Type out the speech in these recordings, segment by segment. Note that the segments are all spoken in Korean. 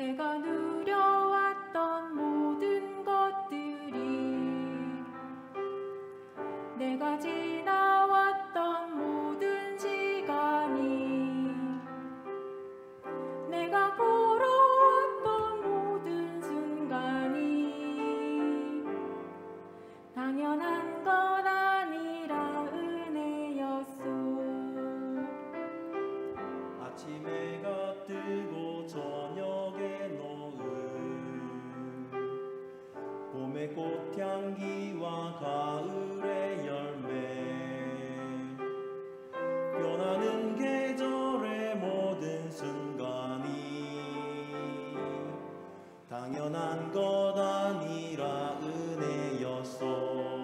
내가 누려왔던 모든 것들이, 내가 지나왔던 모든 시간이, 내가 걸어왔던 모든 순간이 당연한 것 아니라 은혜였소. 아침에 해가 뜨고 저녁에 노을, 봄의 꽃향기와 가을의 열매, 변하는 계절의 모든 순간이 당연한 것 아니라 은혜였소.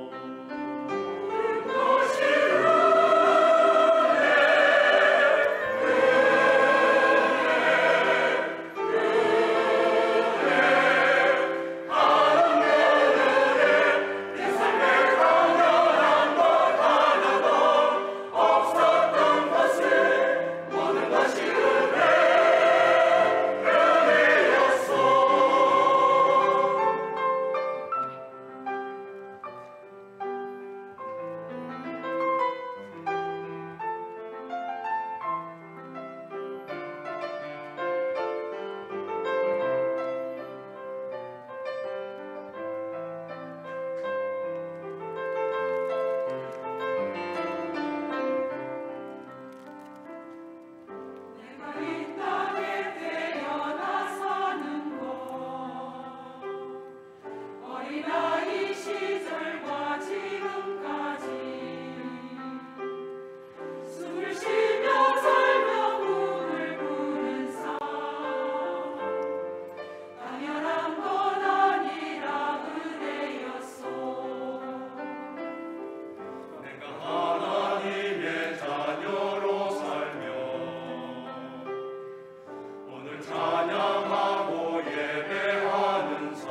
찬양하고 예배하는 삶,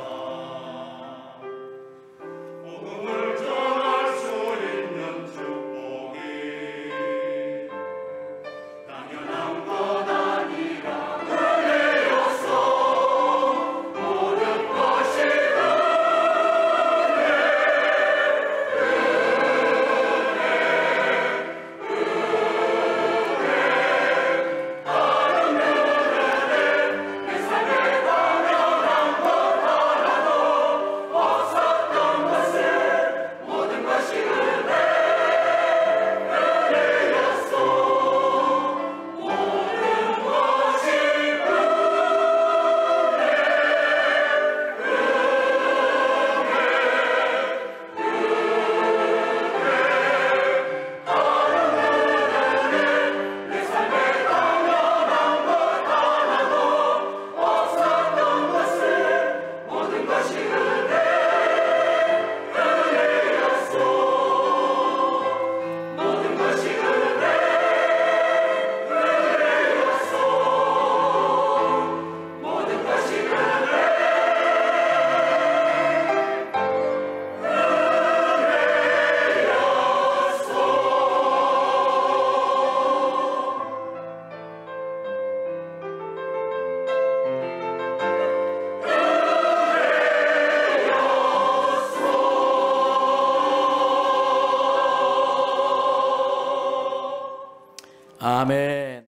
복음을 전할 수 있는 축복이 당연한 것 아니라 은혜였어. 모든 것이 아멘.